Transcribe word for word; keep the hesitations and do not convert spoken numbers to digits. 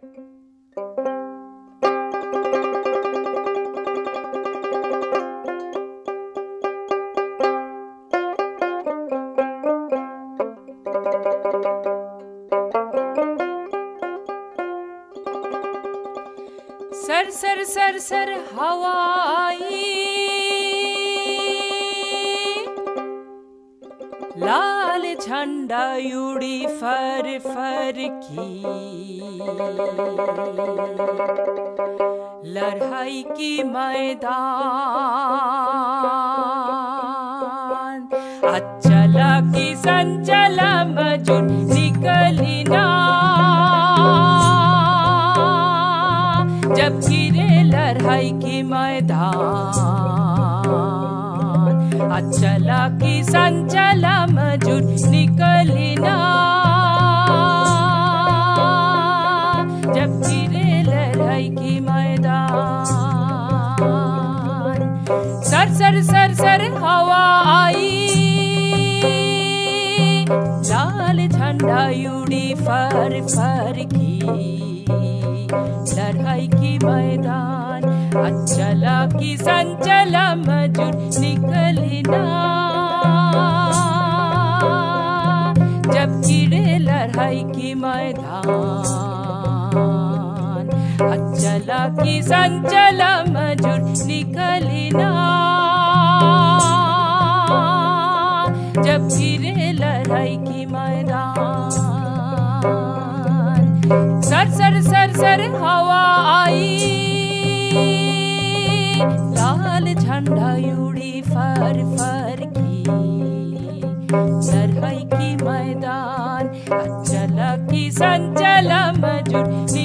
Sir sir sir sir हवा आई, लाल झंडा उड़ी फर फर की, लड़ाई की मैदान, अचला की संचला मजूर निकली ना, जब गिरे लड़ाई की मैदान, अचला की संचला मजूर निकली ना, जब गिरे लड़ाई की मैदान। सर सर सर सर हवा आई, लाल झंडा उड़ी फर फर की, लड़ाई की मैदान, अचला की संचला मजूर निकली ना, जब गिरे लड़ाई की मैदान, अचला की संचला मजूर निकली ना, जब गिरे लड़ाई की मैदान। सर सर सर सर हवा आई, लाल झंडा उड़ी फर फर की, लड़ाई की मैदान, अचला की संचला मजूर